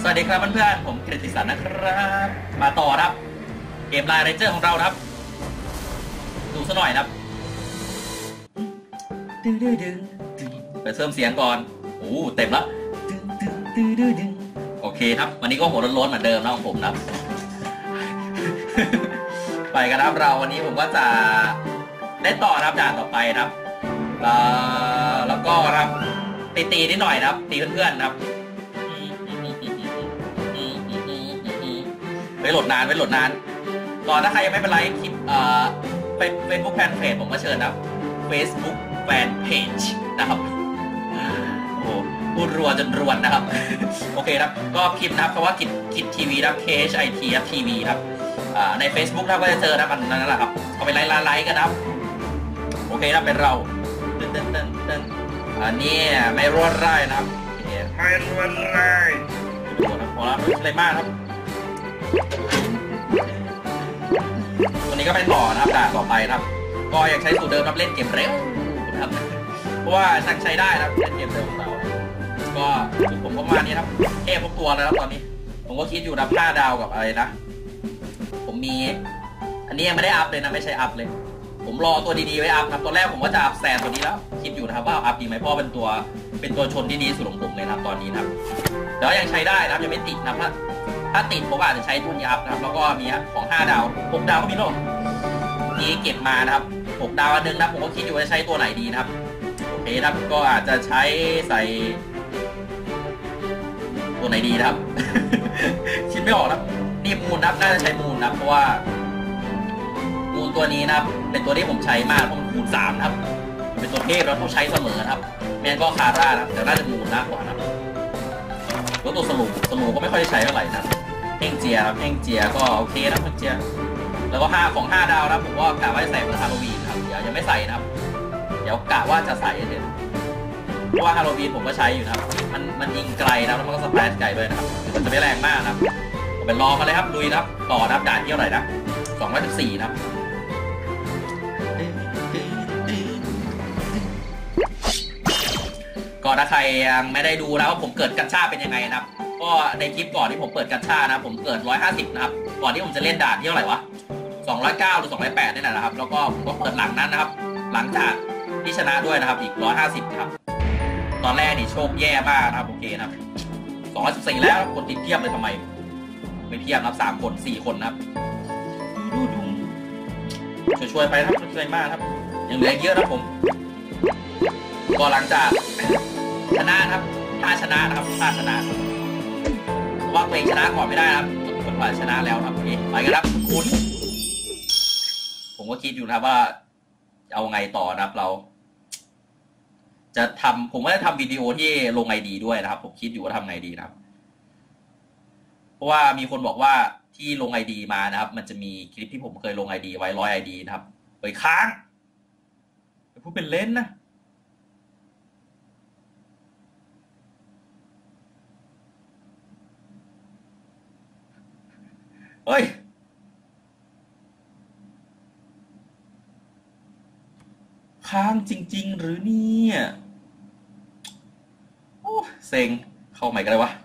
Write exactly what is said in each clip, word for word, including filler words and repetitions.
สวัสดีครับเพื่อนๆผมเกรติสันนะครับมาต่อครับเกมไลน์เรนเจอร์ของเราครับดูซะหน่อยครับไปเสริมเสียงก่อนโอ้เต็มแล้วโอเคครับวันนี้ก็หัวร้อนๆเหมือนเดิมนะของผมนะไปกันครับเราวันนี้ผมก็จะได้ต่อครับด่านต่อไปครับแล้วก็ครับตีตีนิดหน่อยครับตีเพื่อนๆครับไปโหลดนานไปโหลดนานก่อนถ้าใครยังไม่เป็นไรคลิปเอ่อเป็นเฟซบุ๊กแฟนเพจผมก็เชิญครับ Facebook Fan Page นะครับโอ้พูดรัวจนรวนนะครับโอเคครับก็พิมพ์นะครับเพราะว่าคิดคิดทีวีนะ K H I T ครับทีวีครับใน Facebook ครับก็จะเจอนะมันนั่นแหละครับเอาไปไลค์ไลค์กันครับโอเคครับเป็นเราเต้นเต้นเต้นเต้นอันนี้ไม่รวดไร่นะครับไม่รวดไร่พอแล้วอะไรมากครับวันนี้ก็ไปต่อนะครับด่านต่อไปครับก็ยังใช้สูตรเดิมครับเล่นเกมเร็วนะครับเพราะว่าช่างใช้ได้ครับเล่นเกมเร็วของเราก็ผมก็มานี้ครับเทพพวกตัวแล้วครับตอนนี้ผมก็คิดอยู่นะห้าดาวกับอะไรนะผมมีอันนี้ยังไม่ได้อัพเลยนะไม่ใช่อัพเลยผมรอตัวดีๆไว้อัพครับตอนแรกผมก็จะอัพแซนตัวนี้แล้วคิดอยู่นะครับว่าอัพดีไหมเพราะเป็นตัวเป็นตัวชนที่ดีสุดของผมเลยนะครับตอนนี้นะครับแต่ว่ายังใช้ได้นะครับยังไม่ติดนะถ้าถ้าติดผมอาจจะใช้ตัวนี้อัพนะครับแล้วก็มีของห้าดาวหกดาวก็มีโลกนี้เก็บมานะครับหกดาวอันนึงนะผมก็คิดอยู่ว่าใช้ตัวไหนดีนะครับโอเคครับก็อาจจะใช้ใส่ตัวไหนดีนะครับ คิดไม่ออกนะนี่มูลนับน่าจะใช้มูลนะเพราะว่ามูลตัวนี้นะครับเป็นตัวที่ผมใช้มากเพราะมันคูณสามนะครับเป็นตัวเทพแล้วต้องใช้เสมอครับแมนก็คาร่านะแต่น่าจะมูลมากกว่านะแล้วตัวสลูสลูก็ไม่ค่อยใช้เท่าไหร่นะเพ่งเจียครับเพ่งเจียก็โอเคนะเพ่งเจียแล้วก็ห้าของห้าดาวนะผมก็กะว่าจะใส่ของฮาโลวีนครับเดี๋ยวยังไม่ใส่นะครับเดี๋ยวกะว่าจะใส่เดี๋ยวเพราะว่าฮาโลวีนผมก็ใช้อยู่นะครับมันมันยิงไกลนะแล้วมันก็สเปรดไกลด้วยนะครับมันจะไม่แรงมากนะครับผมเป็นรอกันเลยครับลุยนะครับต่อนับด่านที่เท่าไหร่นะสองร้อยสิบสี่นะครับก็ถ้าใครยังไม่ได้ดูนะว่าผมเกิดกัญชาเป็นยังไงนะครับก็ในคลิปก่อนที่ผมเปิดกัญชานะผมเกิดหนึ่งร้อยห้าสิบนะครับก่อนที่ผมจะเล่นด่านที่เท่าไหร่วะสองร้อยเก้าหรือสองร้อยแปดนี่แหละนะครับแล้วก็ผมก็เปิดหลังนั้นนะครับหลังจากที่ชนะด้วยนะครับอีกหนึ่งร้อยห้าสิบครับตอนแรกนี่โชคแย่มากนะครับโอเคนะครับสองร้อยสิบสี่แล้วคนติดเทียบเลยทำไมไม่เทียบนะครับสามคนสี่คนนะครับดูดูช่วยๆไปครับช่วยๆมากครับยังเหลือเยอะนะผมก็หลังจากชนะครับถ้าชนะนะครับถ้าชนะว่าตัวเองชนะก่อนไม่ได้นะครับคนว่าชนะแล้วครับนี่ไปกันครับคุณผมก็คิดอยู่นะครับว่าเอาไงต่อนะครับเราจะทำผมก็จะทำวิดีโอที่ลงไอดีด้วยนะครับผมคิดอยู่ว่าทำไงดีนะครับเพราะว่ามีคนบอกว่าที่ลงไอดีมานะครับมันจะมีคลิปที่ผมเคยลงไอดีไว้ร้อยไอดีนะครับเฮ้ยค้างพูดเป็นเล่นนะเฮ้ยค้างจริงๆหรือเนี่ยโอ้เซ็งเข้าใหม่กันเลยวะ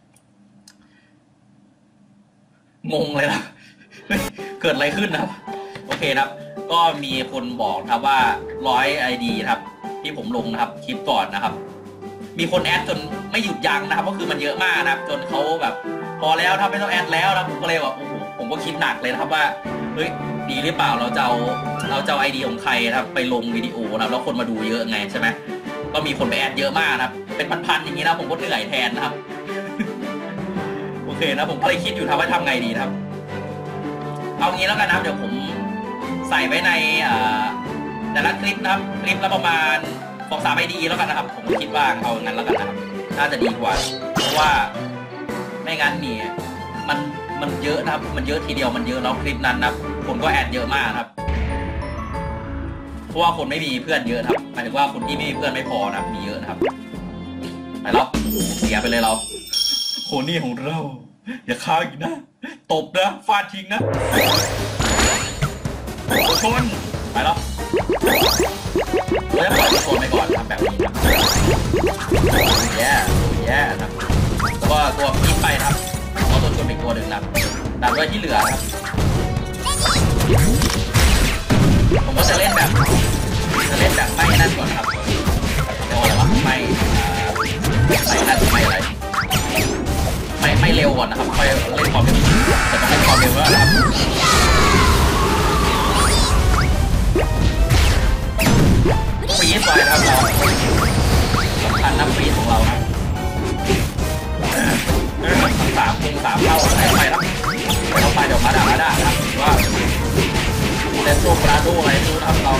งงเลยนะเกิดอะไรขึ้นนะครับโอเคครับก็มีคนบอกครับว่าร้อยไอดีครับที่ผมลงนะครับคลิปก่อนนะครับมีคนแอดจนไม่หยุดยั้งนะครับก็คือมันเยอะมากนะครับจนเขาแบบพอแล้วถ้าไม่ต้องแอดแล้วนะผมก็เลยแบบโอ้โหผมก็คิดหนักเลยนะครับว่าเฮ้ยดีหรือเปล่าเราจะเอาเราจะเอาไอเดียของใครนะครับไปลงวิดีโอนะแล้วคนมาดูเยอะไงใช่ไหมก็มีคนไปแอดเยอะมากนะครับเป็นพันๆอย่างนี้นะผมก็เหนื่อยแทนนะครับโอเคนะผมก็เลยคิดอยู่ครับว่าทำไงดีนะครับเอางี้แล้วกันนะครับเดี๋ยวผมใส่ไว้ในแต่ละคลิปนะครับคลิปละประมาณสองสามไอดีแล้วกันนะครับผมคิดว่าเอางั้นแล้วกันนะครับน่าจะดีกว่าเพราะว่าไม่งั้นเนี่ยมันมันเยอะนะครับมันเยอะทีเดียวมันเยอะแล้วคลิปนั้นนะคนก็แอดเยอะมากครับเพราะว่าคนไม่มีเพื่อนเยอะครับหมายถึงว่าคนที่ไม่มีเพื่อนไม่พอนะมีเยอะนะครับไปแล้วเสียไปเลยเราโคนี่ของเราอย่าค้างอีกนะตบนะฟาดทิ้งนะชนไปแล้วเราจะปล่อยชนไปก่อนทำแบบนี้นะแย่แย่นะแล้วก็ตัวพีไปนะครับเอาตัวชนอีกตัวหนึ่งนะครับดับด้วยที่เหลือครับผมก็จะเล่นแบบจะเล่นแบบไม่นั่นก่อนครับเรียกว่าอะไรวะไม่ไม่นั่นไม่อะไรไม่ไม่เร็วก่อนนะครับค่อยเล่นความเร็วแต่ต้องเล่นความเร็วแล้วครับฟรีสไฟนะครับเราสำคัญนับฟรีของเรานะสามคงสามเท่าอะไรไปครับเราไปเดี๋ยวมาด่ามาด่าครับว่าเล่นโซปราโดอะไรดูนะครับเรา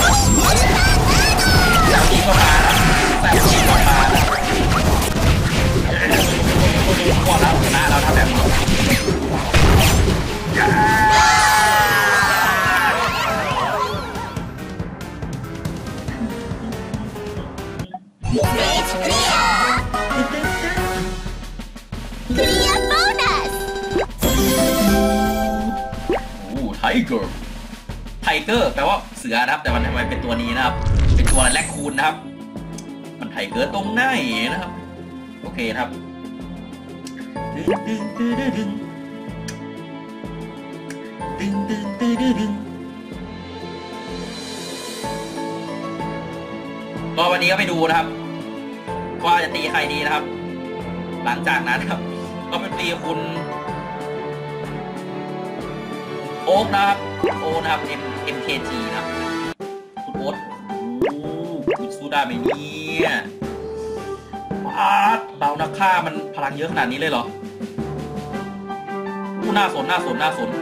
แล้วนี้ก็มาแต่ทีก็มาคนดูพอแล้วชนะเราทำแบบนี้ไทเกอร์ไทเกอร์แปลว่าเสือนะครับแต่มันทำไมเป็นตัวนี้นะครับเป็นตัวแรคคูนนะครับมันไทเกอร์ตรงไหนนะครับโอเคครับดึงดึงดึงดึงดึงดึงดึงดึงดึงก็วันนี้ก็ไปดูนะครับว่าจะตีใครดีนะครับหลังจากนั้นครับก็เป็นตีคุณโอ๊กนะครับโอ๊กนะครับ M เอ็ม เค จี นะครับคุณโอ๊ตโอ้คุณสู้ได้ไหมเนี่ยอาร์ตเรานักฆ่ามันพลังเยอะขนาดนี้เลยเหรอผู้น่าสนน่าสนน่าสน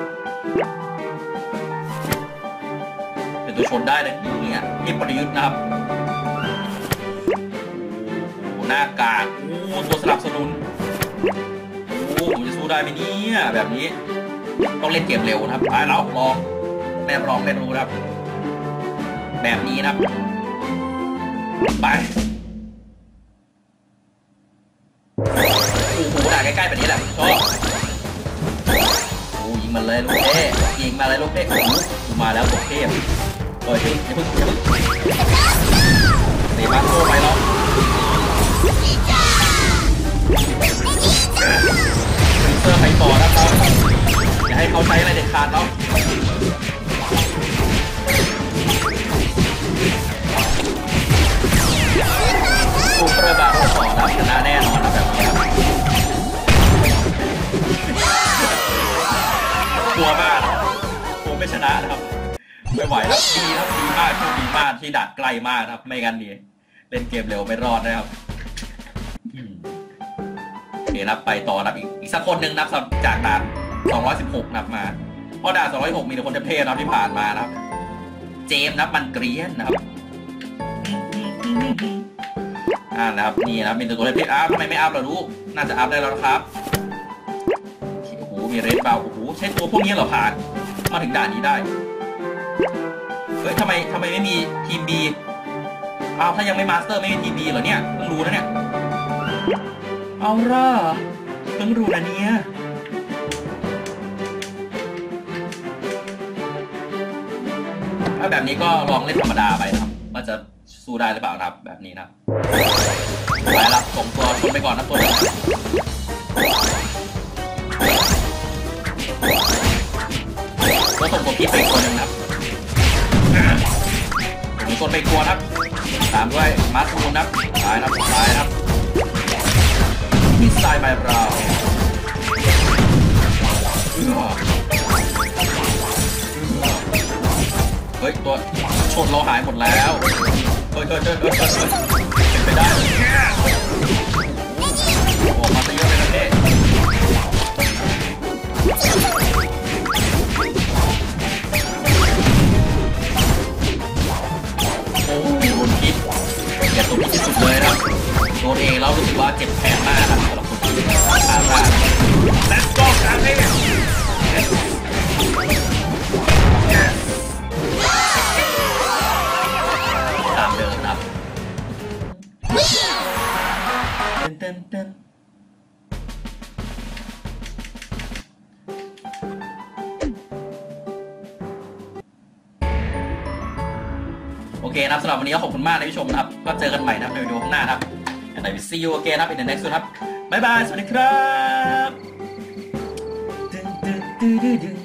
เป็นตัวชนได้เลยเนี่ยที่ประยุทธ์นะครับหน้ากากโอ้ตัวสนับสนุนโอ้ผมจะสู้ได้ไหมเนี่ยแบบนี้ต้องเล่นเกมเร็วนะครับไปแล้วลองแม่ลองเล่นรู้ครับแบบนี้นะครับไปโอ้โหด่าใกล้ๆแบบนี้แหละชอบโอ้ยิงมันเลยลูกเทพยิงมาเลยลูกเทพโอ้มาแล้วลูกเทพโอ้ยพึ่งพึ่งพึ่งเตะมาโซ่ไปแล้วเซอร์ไปต่อนะครับอย่าให้เขาใช้อะไรเด็ดขาดแล้วซูเปอร์บาร์ต่อนะชนะแน่นอนนะแบบนี้ครับกลัวมากกลัวไม่ชนะนะครับไม่ไหวแล้วดีครับดีมากโชคดีมากที่ดักไกลมากครับไม่งั้นดีเล่นเกมเร็วไม่รอดนะครับโอเคนับไปต่อนับอีกอีกสักคนหนึ่งนับจากด่านสองร้อยสิบหกนับมาเพราะด่านสองร้อยหกมีแต่คนเทพนับที่ผ่านมานะครับเจมนับมันเกรียนนะครับอ่านะครับนี่นะมีตัวเทพอัพทำไมไม่อัพล่ะลูกน่าจะอัพได้แล้วครับโอ้โหมีเรดบาวโอ้โหใช้ตัวพวกนี้เหรอผ่านมาถึงด่านนี้ได้เฮ้ยทำไมทำไมไม่มีทีม B อ้าวถ้ายังไม่มาสเตอร์ไม่มีทีม B เหรอเนี่ยเพิ่งรู้นะเนี่ยเอาล่ะเพิ่งรู้นะเนี่ยถ้าแบบนี้ก็ลองเล่นธรรมดาไปนะครับว่าจะสู้ได้หรือเปล่านะครับแบบนี้นะไปละส่งตัวชนไปก่อนนะตัวนี้ก็ส่งตัวพีไปตัวหนึ่งนะครับมีคนไปกลัวนะครับตามด้วยมาร์คูนนะครับตายนะครับตายนะครับมิสไซล์ใบเราเฮ้ยตัวชนเราหายหมดแล้วเฮ้ยเฮ้ยเฮ้ยเฮ้ยเป็นไปได้โอ้มาซะเยอะเลยนะเด้โอ้โดนพิษแกตัวพิษที่สุดเลยนะโดนเองแล้วรู้สึกว่าเจ็บแผลมากครับสำหรับคนที่ขาดว่าและก็การเล่นตามเดิมครับเต้นเต้นโอเคนะครับสำหรับวันนี้ก็ขอบคุณมากนะผู้ชมนะครับก็เจอกันใหม่นะครับในวิดีโอข้างหน้าครับ and I will see you again ครับ in the next one ครับบ๊ายบายสวัสดีครับดึงดึงดึงดึง